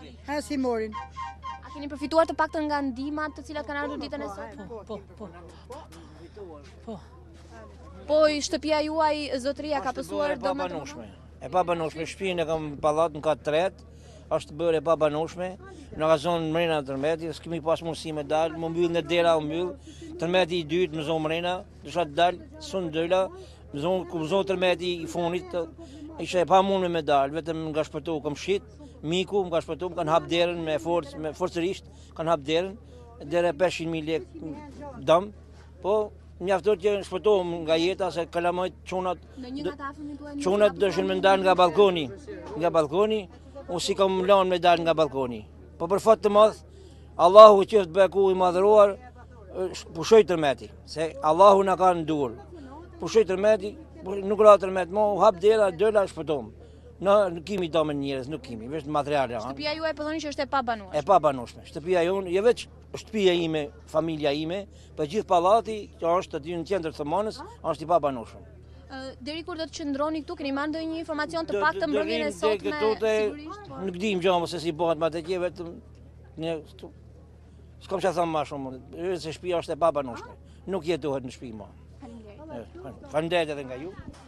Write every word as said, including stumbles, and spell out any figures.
E si morin. A keni përfituar të paktën nga ndihmat të cilat kanë ardhur ditën e sotme? Po, po, po. Po i shtëpia juaj zotëria ka pësuar e pabanueshme. E pabanueshme, shtëpinë e kam pallat në kat tret, është bërë e pabanueshme. Në ka zonë mrena tërmeti, s'kemi pas mundësi me dalë, më mbyll në dera, më mbyll. Tërmeti i dytë më zonë mrena, dësha të dalë, sun dëla, më zonë ku më zonë tërmeti i funit, isha e pa mundme me dalë, vetëm nga shpëtu kam shit, miku më ka shpëtu, më kanë hap derën me forcë, me forcërisht, kanë hap derën, dere pesëqind mijë lekë dëm, po mjaftot që shpëtohem nga jeta se kalamajt çunat. Në një nga të afërmit tuaj. Çunat dëshin me dalë nga balkoni, nga balkoni, unë si kam lanë me dalë nga balkoni. Po për fat të madh, Allahu qoftë beku i madhëruar, pushoj tërmeti, se Allahu na ka në dur. Pushoj tërmeti, nuk ra tërmet, mo hap dera, dëla shpëtohem. Në nuk kemi domë njerëz, nuk kemi, vetëm materiale. Shtëpia juaj po thoni që është e pabanueshme. E pabanueshme. Shtëpia jonë, jo veç shtëpia ime, familja ime, por gjithë pallati që është aty në qendër të Monës, është i pabanueshëm. Deri kur do të qëndroni këtu, keni marrë ndonjë informacion të paktën mbrëmjen e sotme? Sigurisht. Nuk dim gjë, se si bëhet me atë gjë, vetëm ne s'kam çfarë them më shumë, se shtëpia është e pabanueshme. Nuk jetohet në shtëpi më. Faleminderit. Faleminderit edhe nga ju.